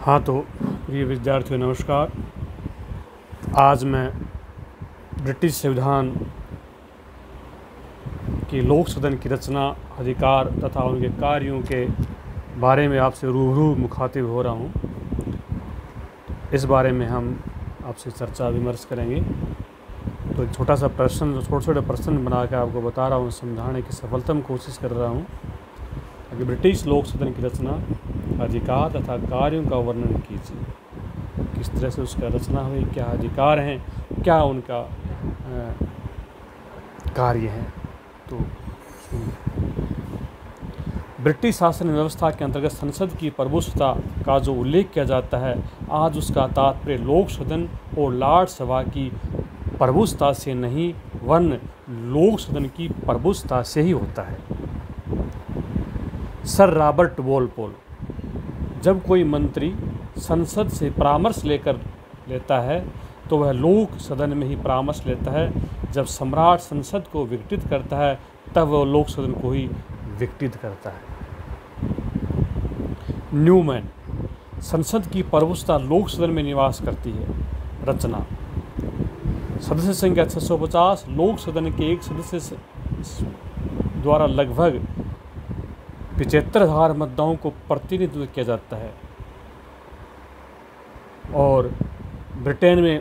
हाँ तो प्रिय विद्यार्थियों नमस्कार। आज मैं ब्रिटिश संविधान की लोक सदन की रचना, अधिकार तथा उनके कार्यों के बारे में आपसे रूबरू मुखातिब हो रहा हूँ। इस बारे में हम आपसे चर्चा विमर्श करेंगे। तो एक छोटे छोटे प्रश्न बना के आपको बता रहा हूँ, समझाने की सफलतम कोशिश कर रहा हूँ कि ब्रिटिश लोक सदन की रचना, अधिकार तथा कार्यों का वर्णन कीजिए। किस तरह से उसका रचना हुई, क्या अधिकार हैं, क्या उनका कार्य हैं। तो ब्रिटिश शासन व्यवस्था के अंतर्गत संसद की प्रभुसत्ता का जो उल्लेख किया जाता है, आज उसका तात्पर्य लोक सदन और लॉर्ड सभा की प्रभुसत्ता से नहीं, वरन लोक सदन की प्रभुसत्ता से ही होता है। Sir Robert Walpole. जब कोई मंत्री संसद से परामर्श लेता है तो वह लोक सदन में ही परामर्श लेता है। जब सम्राट संसद को विघटित करता है तब वह लोक सदन को ही विघटित करता है। न्यूमैन। संसद की प्रभुसत्ता लोक सदन में निवास करती है। रचना। सदस्य संख्या 650। लोक सदन के एक सदस्य द्वारा लगभग 75,000 मतदाताओं को प्रतिनिधित्व किया जाता है। और ब्रिटेन में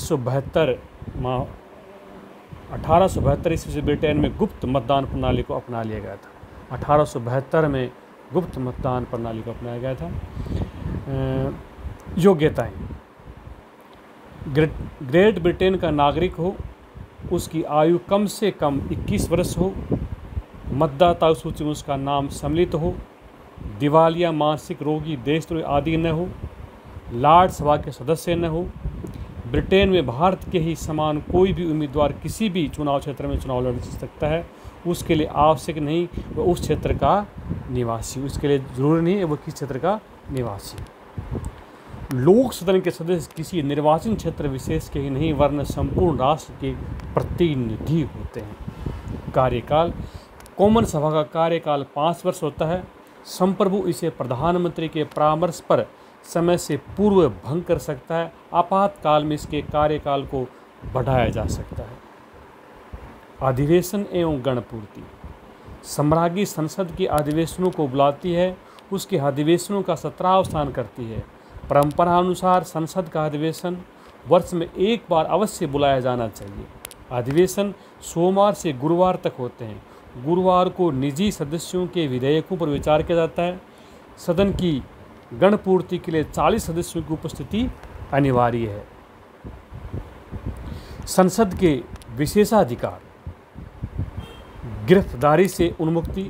1872 ईस्वी से ब्रिटेन में गुप्त मतदान प्रणाली को अपना लिया गया था। 1872 में गुप्त मतदान प्रणाली को अपनाया गया था। योग्यताएं। ग्रेट ब्रिटेन का नागरिक हो, उसकी आयु कम से कम 21 वर्ष हो, मतदाता सूची में उसका नाम सम्मिलित हो, दिवालिया, मानसिक रोगी, देशद्रोही आदि न हो, लॉर्ड सभा के सदस्य न हो, ब्रिटेन में भारत के ही समान कोई भी उम्मीदवार किसी भी चुनाव क्षेत्र में चुनाव लड़ सकता है, उसके लिए आवश्यक नहीं वह उस क्षेत्र का निवासी, उसके लिए जरूरी नहीं है वह किस क्षेत्र का निवासी। लोक सदन के सदस्य किसी निर्वाचन क्षेत्र विशेष के ही नहीं, वरन संपूर्ण राष्ट्र के प्रतिनिधि होते हैं। कार्यकाल। कॉमन सभा का कार्यकाल 5 वर्ष होता है। संप्रभु इसे प्रधानमंत्री के परामर्श पर समय से पूर्व भंग कर सकता है। आपातकाल में इसके कार्यकाल को बढ़ाया जा सकता है। अधिवेशन एवं गणपूर्ति। सम्राज्ञी संसद के अधिवेशनों को बुलाती है, उसके अधिवेशनों का सत्रावसान करती है। परंपरा अनुसार संसद का अधिवेशन वर्ष में एक बार अवश्य बुलाया जाना चाहिए। अधिवेशन सोमवार से गुरुवार तक होते हैं। गुरुवार को निजी सदस्यों के विधेयकों पर विचार किया जाता है। सदन की गणपूर्ति के लिए 40 सदस्यों की उपस्थिति अनिवार्य है। संसद के विशेषाधिकार। गिरफ्तारी से उन्मुक्ति,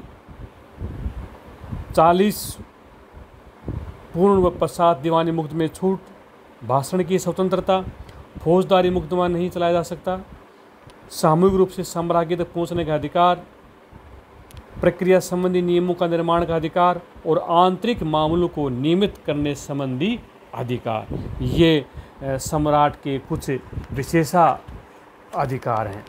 40 पूर्ण व पश्चात दीवानी मुकदमे में छूट, भाषण की स्वतंत्रता, फौजदारी मुकदमा नहीं चलाया जा सकता, सामूहिक रूप से सम्राज्ञी तक पहुंचने का अधिकार, प्रक्रिया संबंधी नियमों का निर्माण का अधिकार और आंतरिक मामलों को नियमित करने संबंधी अधिकार। ये सम्राट के कुछ विशेषाधिकार हैं।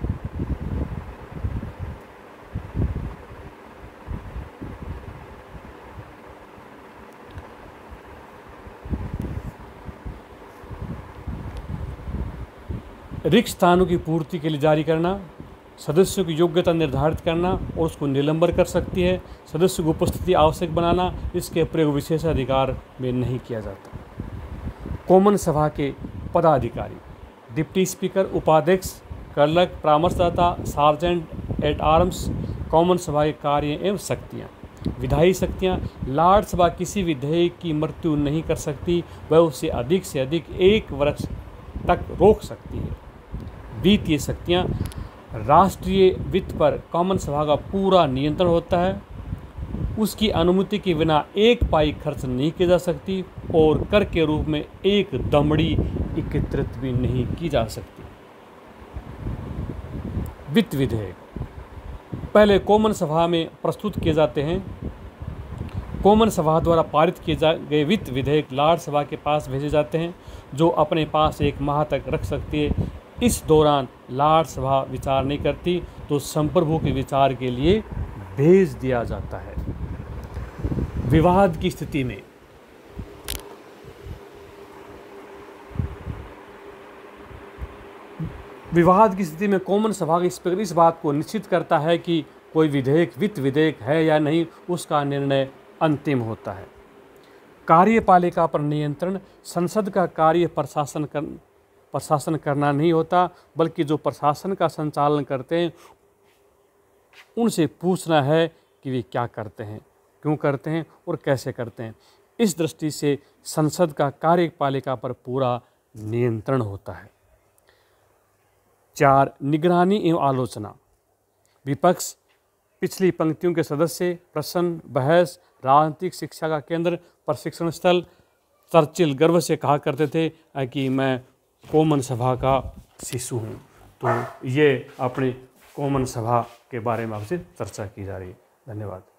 रिक्त स्थानों की पूर्ति के लिए जारी करना, सदस्यों की योग्यता निर्धारित करना और उसको निलंबन कर सकती है। सदस्यों की उपस्थिति आवश्यक बनाना, इसके प्रयोग विशेषाधिकार में नहीं किया जाता। कॉमन सभा के पदाधिकारी। डिप्टी स्पीकर, उपाध्यक्ष, क्लर्क, परामर्शदाता, सार्जेंट एट आर्म्स। कॉमन सभा के कार्य एवं शक्तियाँ। विधायी शक्तियाँ। लॉर्ड सभा किसी विधेयक की मृत्यु नहीं कर सकती, वह उसे अधिक से अधिक 1 वर्ष तक रोक सकती है। वित्तीय शक्तियाँ। राष्ट्रीय वित्त पर कॉमन सभा का पूरा नियंत्रण होता है। उसकी अनुमति के बिना 1 पाई खर्च नहीं की जा सकती और कर के रूप में 1 दमड़ी एकत्रित भी नहीं की जा सकती। वित्त विधेयक पहले कॉमन सभा में प्रस्तुत किए जाते हैं। कॉमन सभा द्वारा पारित किए गए वित्त विधेयक लॉर्ड सभा के पास भेजे जाते हैं, जो अपने पास 1 माह तक रख सकती है। इस दौरान लॉर्ड सभा विचार नहीं करती तो संप्रभु के विचार के लिए भेज दिया जाता है। विवाद की स्थिति में विवाद की स्थिति में कॉमन सभा इस बात को निश्चित करता है कि कोई विधेयक वित्त विधेयक है या नहीं, उसका निर्णय अंतिम होता है। कार्यपालिका पर नियंत्रण। संसद का कार्य प्रशासन करना नहीं होता, बल्कि जो प्रशासन का संचालन करते हैं उनसे पूछना है कि वे क्या करते हैं, क्यों करते हैं और कैसे करते हैं। इस दृष्टि से संसद का कार्यपालिका पर पूरा नियंत्रण होता है। 4. निगरानी एवं आलोचना। विपक्ष, पिछली पंक्तियों के सदस्य, प्रश्न, बहस, राजनीतिक शिक्षा का केंद्र, प्रशिक्षण स्थल। चर्चिल गर्व से कहा करते थे कि मैं कॉमन सभा का शिशु हूँ। तो ये अपनी कॉमन सभा के बारे में आपसे चर्चा की जा रही है। धन्यवाद।